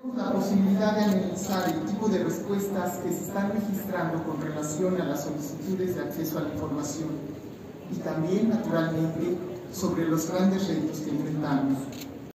La posibilidad de analizar el tipo de respuestas que se están registrando con relación a las solicitudes de acceso a la información y también, naturalmente, sobre los grandes retos que enfrentamos.